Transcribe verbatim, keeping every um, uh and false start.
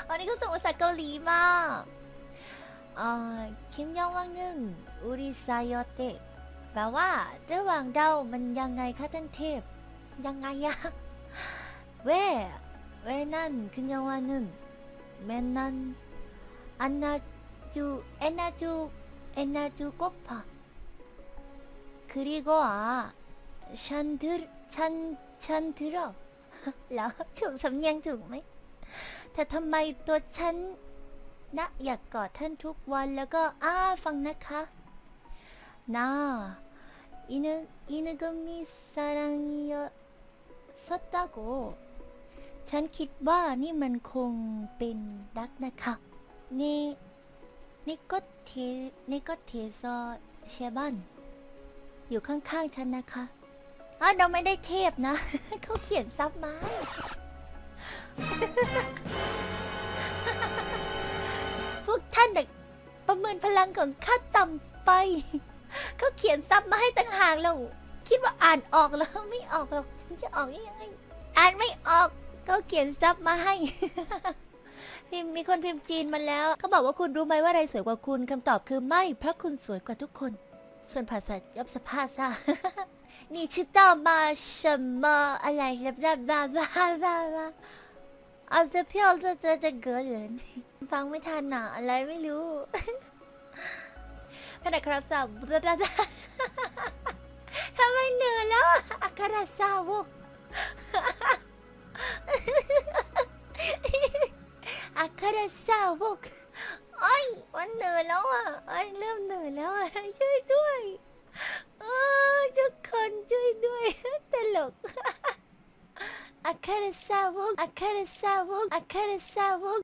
วันนี้ก็ส่งภาษาเกาหลีมาเอ่อคิมยองวังนึงอุริซายอเตะแปลว่าระหว่างเรามันยังไงคะท่านเทพยังไงอะเว่เว่นั่นคิมยองวังนึงแม่นั่นอันนาจูเอ็นนาจูเอ็นนาจูกบะ그리고아찬들찬찬들어แล้วถูกสำเนียงถูกไหมแต่ทำไมตัวฉันนะอยากกอดท่านทุกวันแล้วก็อ้าฟังนะคะนาอินุอินุกมิซารังโยสัตตาโกฉันคิดว่านี่มันคงเป็นรักนะคะนี่นี่ก็เทนี่ก็เทซอเชบันอยู่ข้างๆฉันนะคะอ้าวเราไม่ได้เทพนะ เขาเขียนซับมาพวกท่านเด็กประเมินพลังของข้าต่ำไปเขาเขียนซับมาให้ตั้งห่างเราคิดว่าอ่านออกแล้วไม่ออกหรอกจะออกยังไงอ่านไม่ออกเขาเขียนซับมาให้ พิมพ์มีคนพิมพ์จีนมาแล้วเขาบอกว่าคุณรู้ไหมว่าอะไรสวยกว่าคุณคำตอบคือไม่เพราะคุณสวยกว่าทุกคนส่วนภาษายับสภาษานี่ชื่อต่อมา什么อะไรแบบแบบแบบแบบเอาจะเพี้ยวจะจะจะเกิดเลยฟังไม่ทันหนาอะไรไม่รู้ขณะคราสาวทำไมเหนื่อยแล้วอัคราสาวกอัคราสาวกโอ้ยวันเหนื่อยแล้วอ่ะโอ้ยเริ่มเหนื่อยแล้วอ่ะช่วยด้วยทุกคนช่วยด้วยตลกอัคราสาวกอัคราสาวกอัคราสาวก